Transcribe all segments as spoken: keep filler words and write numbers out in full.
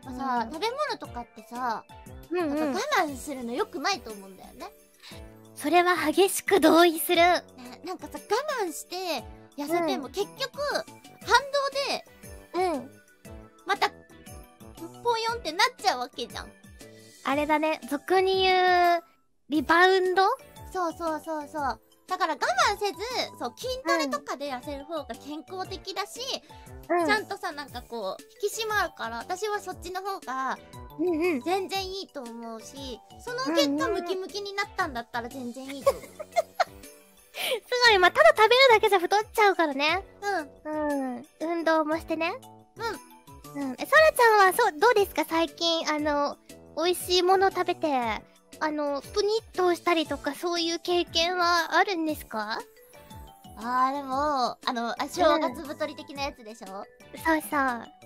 っぱさ、食べ物とかってさ、 うんうん、 なんか我慢するの良くないと思うんだよね。 それは激しく同意する。 ね、なんかさ、我慢して痩せても、結局反動で、 うん。 またポヨンってなっちゃうわけじゃん。 あれだね、俗に言うリバウンド。 そうそうそうそう。だから我慢せず、そう筋トレとかで痩せる方が健康的だし、うん、ちゃんとさ、なんかこう引き締まるから、私はそっちの方が全然いいと思うし、その結果ムキムキになったんだったら全然いいと思う。すごい、まあ、ただ食べるだけじゃ太っちゃうからね。 うん。 うん。運動もしてね。 うん。 うん。え、そらちゃんは、そう、どうですか最近、あの、美味しいもの食べて、あの、プニッとしたりとか、そういう経験はあるんですか？ あー、でも、あの、あ、正月太り的なやつでしょ？ そうそう。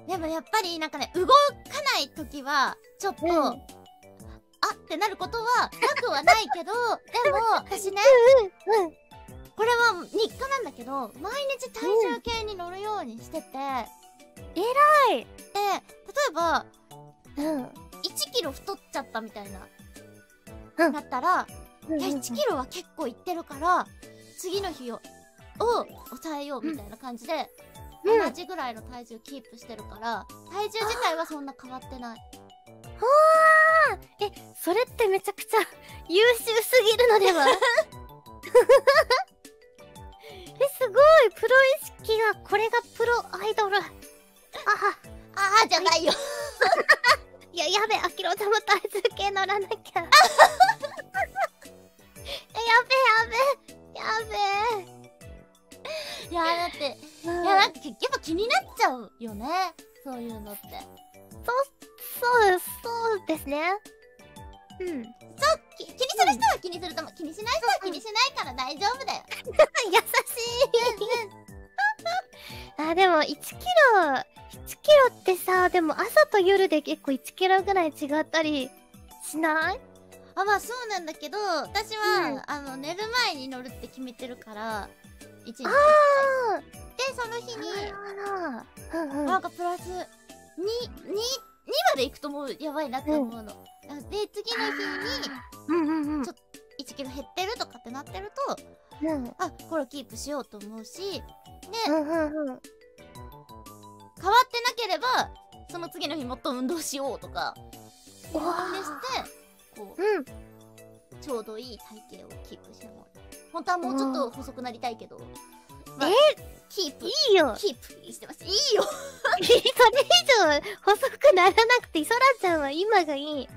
でもやっぱり、なんかね、動かないときは、ちょっと、うん、あってなることは、なくはないけど、でも、私ね、うん、うん。これは日課なんだけど、毎日体重計に乗るようにしてて、 えらい。 で、例えば、 うん、 いちキロ太っちゃったみたいな、うん、だったら、いやいちキロは結構いってるから、次の日をを抑えようみたいな感じで、うん、同じぐらいの体重キープしてるから、体重自体はそんな変わってない。 はあ。え、それってめちゃくちゃ優秀すぎるのでは？え、すごい、プロ意識が、これがプロアイドル。あは、 ああじゃないよ。 いや、やべ、あきろちゃんも体重計乗らなきゃ。え、やべやべやべ。 いやだって、うん、いやなんかやっぱ気になっちゃうよね、そういうのって。 そう、そう、そうですね。うん。 そう、気にする人は気にすると思う。気にしない人は気にしないから大丈夫だよ。 優しい。あ、でもいちキロ、いちキロってさ、でも朝と夜で結構いちキロぐらい違ったりしない？ あ、まあそうなんだけど、私は、うん、あの、寝る前に乗るって決めてるから、いちにちいっかい。で、その日に、なんかプラスに、に、にまで行くともうやばいなって思うの。うん、で、次の日に、ちょっといちキロ減ってるとかってなってると、うん、あ、これキープしようと思うし、で、変わってなければ、その次の日もっと運動しようとか、運動して、こう、うん、ちょうどいい体型をキープしてもらう。本当はもうちょっと細くなりたいけど、まあ、 えキープいいよキープしてます。いいよそれ以上細くならなくていい。そらちゃんは今がいい。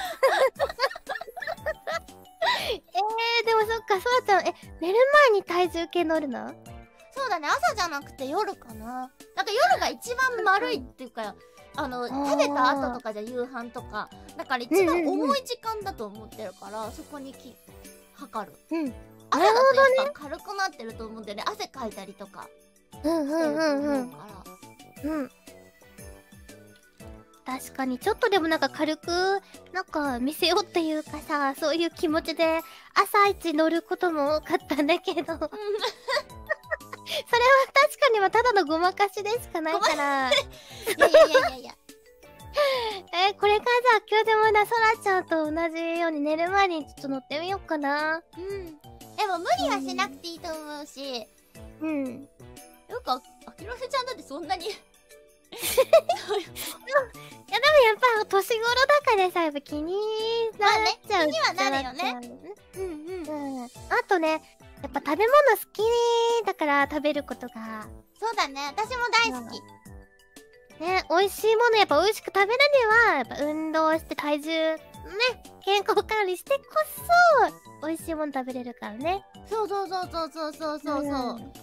えー、でもそっか、そらちゃん、え、寝る前に体重計乗るの？ そうだね、朝じゃなくて夜かな。なんか夜が一番丸いっていうか、あの、食べた後とかじゃ夕飯とか、だから一番重い時間だと思ってるから、うんうんうん、そこにき測る。うん。朝だとやっぱ軽くなってると思うんだよね。汗かいたりとかしてると思うから。うん。 確かにちょっとでもなんか軽くなんか見せようっていうかさ、そういう気持ちで朝一乗ることも多かったんだけど。それは確かにはただのごまかしでしかないから。いやいやいやいやいや。 えー、これからじゃあ今日でもな、そらちゃんと同じように寝る前にちょっと乗ってみようかな。 うん。でも無理はしなくていいと思うし。 うん。 なんか、あきらせちゃんだってそんなに。いやでもやっぱ年頃だからさ、やっぱ気になっちゃう。 まあね、気にはなるよね。 うんうんうん。あとね、やっぱ食べ物好きだから食べることが。 そうだね、私も大好き。 ね、美味しいものやっぱ美味しく食べるには、やっぱ運動して体重、ね、健康管理してこそ、美味しいもの食べれるからね。 そうそうそうそうそうそうそう。うん、